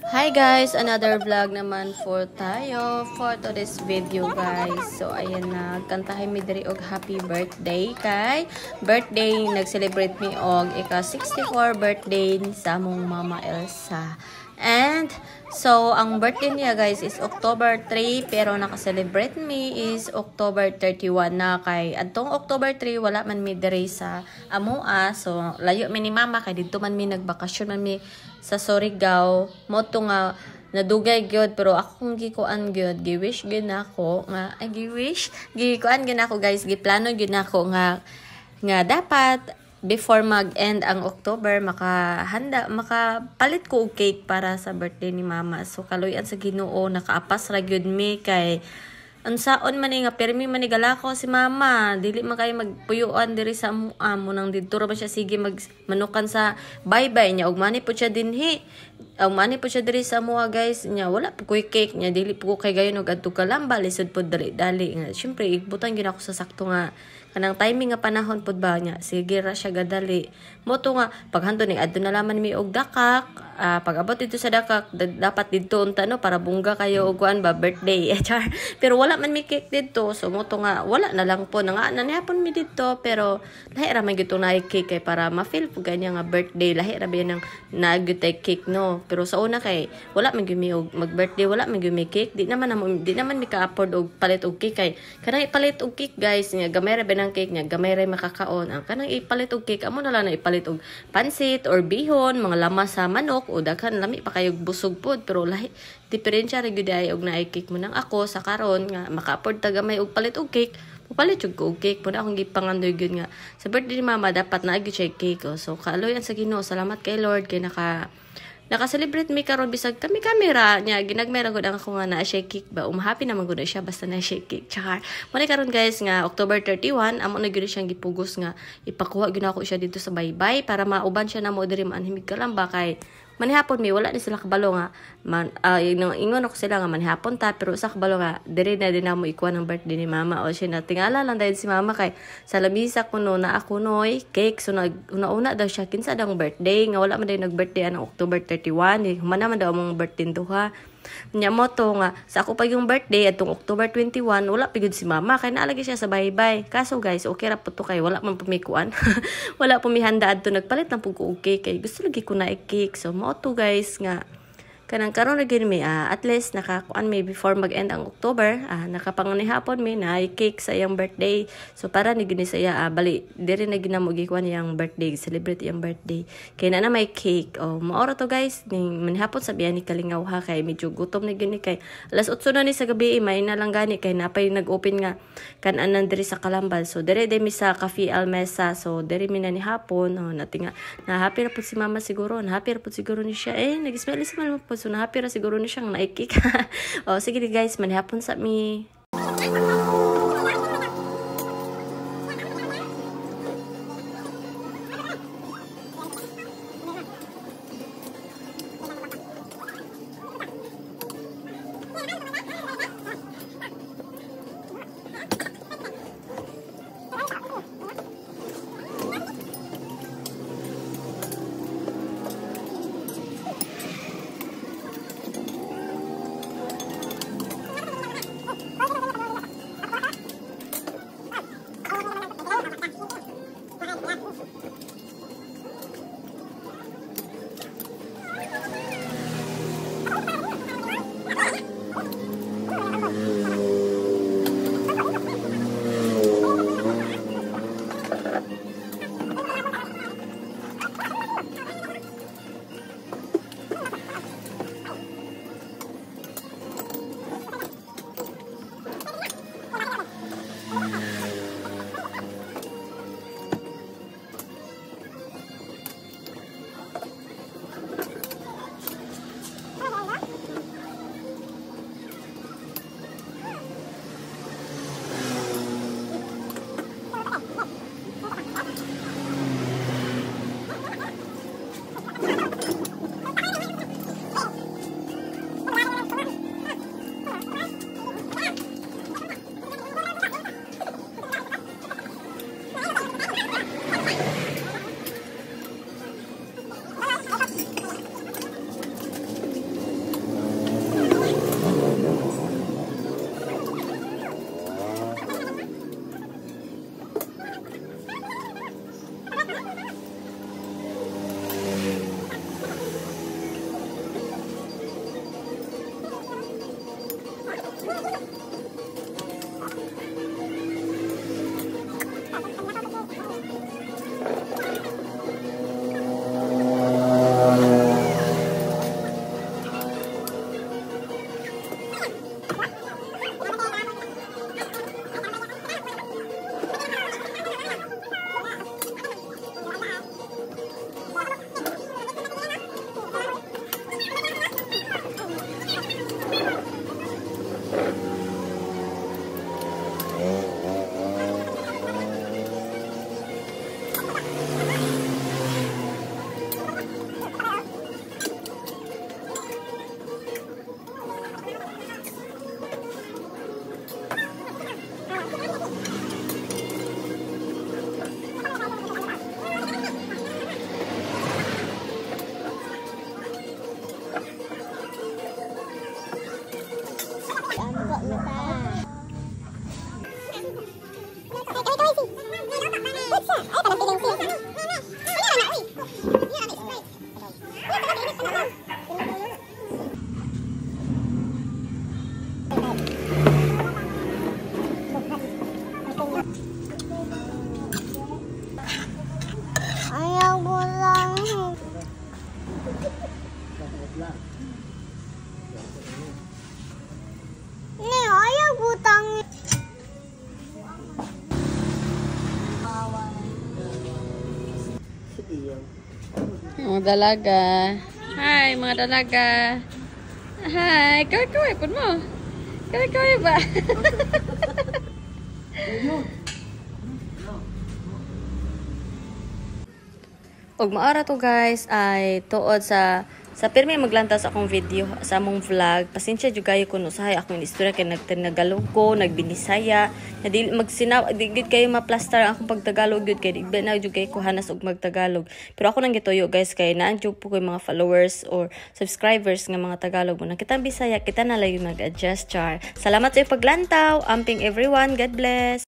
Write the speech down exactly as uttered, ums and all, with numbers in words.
Hi guys, another vlog naman for tayo for today's video guys. So ayan na, kantahin mi diri og happy birthday kay birthday nag-celebrate mi og ika sixty-four birthday sa among mama Elsa. And so ang birthday niya guys is October three pero naka-celebrate mi is October thirty-one na kay adtong October three wala man mi diri sa amoa. So layo mi ni mama kay didto man mi nagbakasyon man mi sa Surigao mo to nga nadugay gyud pero ako kung gikuan gyud gi-wish gyud nako nga ay gi-wish gikuan gyud nako guys giplano gyud nako nga nga dapat before mag-end ang October makahanda makapalit ko og cake para sa birthday ni mama. So kaloy-an sa Ginoo nakaapas ra gyud mi kay unsaon man nga permi man galako si mama dili man kay magpuyuan diri sa amo nang didto ra ba siya sige mag manukan sa bye-bye niya ug mani po siya dinhi ug mani po siya diri sa amoa guys nya wala po koy cake nya dili po kay gayon og adto kalamba lisod po dali-dali nga syempre ibutan gyud ako sa sakto nga kanang timing nga panahon pud ba nya sige ra siya gadali mo to nga paghanto ni adto na laman mi og dakak uh, pag abot dito sa dakak dapat didto unta no para bungga kayo og kuan ba birthday pero wala man mi cake dito so mo to nga wala na lang po nga nanihapon mi dito pero lahi ra man gyud na cake kay para ma-feel po ganya nga birthday lahi ra ba nang nagyud cake no pero sa una kay wala man gyud mi og mag-birthday wala man gyud mi cake di naman na, di naman mi ka-afford og palit og cake kay kanang ipalit og cake guys nga gamay ra ba ng cake nga gamay ra makakaon ang kanang ipalit og cake amo na lang na ipalit og pansit or bihon mga lamas sa manok o daghan lami pa kayo busog pod pero lahi diferensya ra gyud ay og naay cake mo nang ako sa karon nga maka-afford ta gamay og palit og cake palit jud ko og cake mo na akong gipangandoy gyud nga sa birthday ni mama dapat na gyud siya cake oh. So kaaloyan sa Ginoo salamat kay Lord kay naka naka-celebrate mi karon bisag kami kamera nya ginagmera gud ang ako nga na siya cake ba umhappy naman gud siya basta na siya cake tsaka mo ni karon guys nga October thirty-one amo na gyud siyang gipugos nga ipakuha gyud ako siya dito sa baybay para mauban siya na mo diri manhimig kalamba kay manihapon mi wala ni sila kabalo nga man uh, ingon ako sila nga manihapon ta pero sa kabalo nga diri na din mo ikuha ng birthday ni mama o siya na tingala lang dahil si mama kay sa lamisa ko no na ako noy cake so nag una-una daw siya kinsa daw birthday nga wala man daw nag-birthday ang October thirty-one eh humana man daw mong birthday duha nya mo to nga sa ako pa yung birthday atong October twenty-one wala pigud si mama kay naalagi siya sa bye-bye kaso guys okay ra po to kay wala man pumikuan wala pumihanda adto nagpalit lang pug ko okay kay gusto lagi ko na i-cake so mo to guys nga kanang karon ra gyud mi uh, at least nakakuan may before mag-end ang October uh, nakapangunihapon mi na i-cake sa iyang birthday so para ni gini sa iya uh, bali diri na ginamo gikuan iyang birthday celebrate iyang birthday kay na na may cake oh maoro to guys ning manhapon sa biyan ni Kalingaw ha kay medyo gutom na gini kay alas otso na ni sa gabi may na lang gani kay napay nag-open nga kan-anan diri sa Kalambal so diri diri mi sa Cafe Almesa so diri mi na ni hapon oh natinga na happy ra pud si mama siguro na happy ra pud siguro ni siya eh nag-smile si mama so na happy ra siguro ni siyang naikik. Oh sige guys, manihapon sa mi. Ni, ayaw butang. Mga dalaga. Hi, mga dalaga. Hi, kaway-kaway po mo. Kaway-kaway ba? Og maara to guys ay tuod sa sa pirmi maglantaw sa akong video sa among vlog. Pasensya jud kayo kun usahay akong istorya kay nagtinagalog ko, nagbinisaya. Na dili magsinaw di gid kayo ma-plaster ang akong pagtagalog gud kay di na jud kayo kuhanas og magtagalog. Pero ako nang gituyo guys kay naan jud po ko mga followers or subscribers nga mga Tagalog mo. Nakitang Bisaya kita na lang mag-adjust char. Salamat sa paglantaw. Amping everyone. God bless.